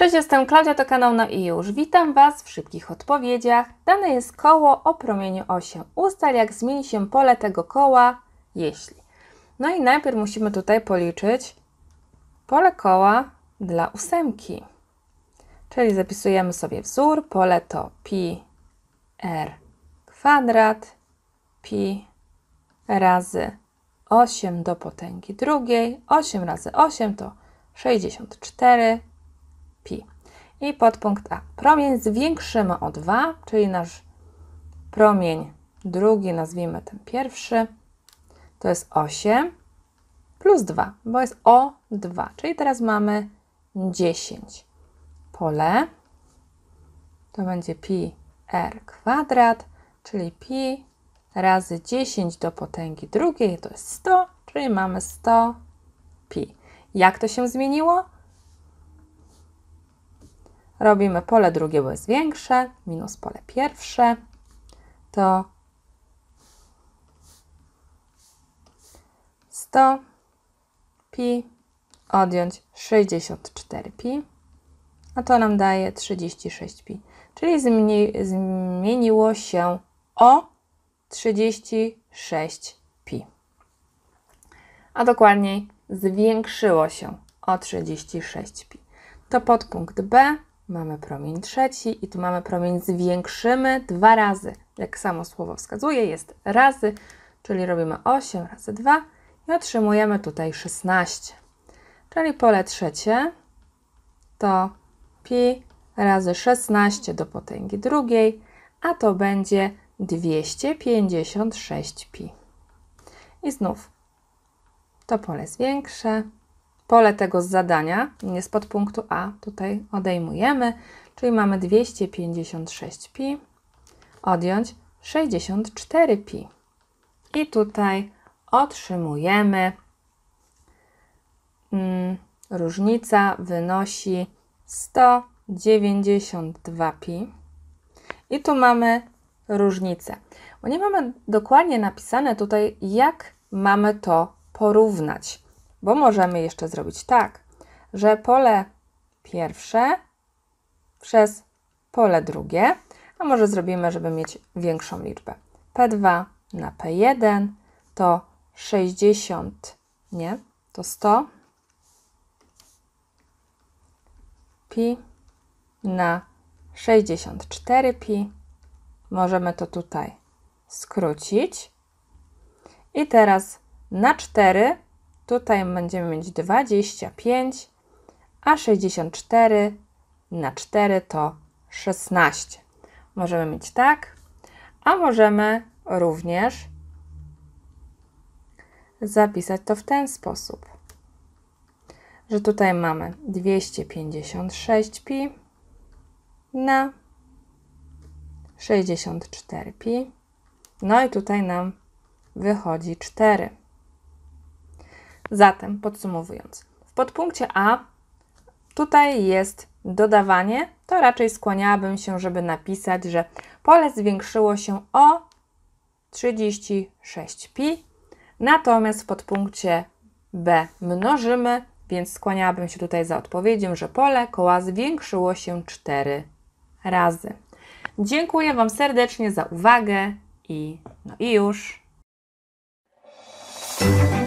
Cześć, jestem Klaudia, to kanał No i już. Witam Was w szybkich odpowiedziach. Dane jest koło o promieniu 8. Ustal, jak zmieni się pole tego koła, jeśli. No i najpierw musimy tutaj policzyć pole koła dla ósemki. Czyli zapisujemy sobie wzór. Pole to pi r kwadrat pi razy 8 do potęgi drugiej. 8 razy 8 to 64 pi. I podpunkt A. Promień zwiększymy o 2, czyli nasz promień drugi, nazwijmy ten pierwszy, to jest 8 plus 2, bo jest o 2, czyli teraz mamy 10. Pole to będzie pi r kwadrat, czyli pi razy 10 do potęgi drugiej, to jest 100, czyli mamy 100 pi. Jak to się zmieniło? Robimy pole drugie, bo jest większe, minus pole pierwsze, to 100 pi odjąć 64 pi, a to nam daje 36 pi, czyli zmieniło się o 36 pi, a dokładniej zwiększyło się o 36 pi. To podpunkt B. Mamy promień trzeci i tu mamy promień zwiększymy 2 razy. Jak samo słowo wskazuje, jest razy, czyli robimy 8 razy 2 i otrzymujemy tutaj 16. Czyli pole trzecie to pi razy 16 do potęgi drugiej, a to będzie 256 pi. I znów to pole jest większe. Pole tego z zadania, nie z podpunktu A, tutaj odejmujemy, czyli mamy 256 pi odjąć 64 pi. I tutaj otrzymujemy, różnica wynosi 192 pi. I tu mamy różnicę, bo nie mamy dokładnie napisane tutaj, jak mamy to porównać. Bo możemy jeszcze zrobić tak, że pole pierwsze przez pole drugie, a może zrobimy, żeby mieć większą liczbę. P2 na P1 to 60, nie, to 100 pi na 64 pi. Możemy to tutaj skrócić. I teraz na 4 tutaj będziemy mieć 25, a 64 na 4 to 16. Możemy mieć tak, a możemy również zapisać to w ten sposób, że tutaj mamy 256 pi na 64 pi. No i tutaj nam wychodzi 4. Zatem podsumowując, w podpunkcie A tutaj jest dodawanie, to raczej skłaniałabym się, żeby napisać, że pole zwiększyło się o 36 pi, natomiast w podpunkcie B mnożymy, więc skłaniałabym się tutaj za odpowiedzią, że pole koła zwiększyło się 4 razy. Dziękuję Wam serdecznie za uwagę i no i już.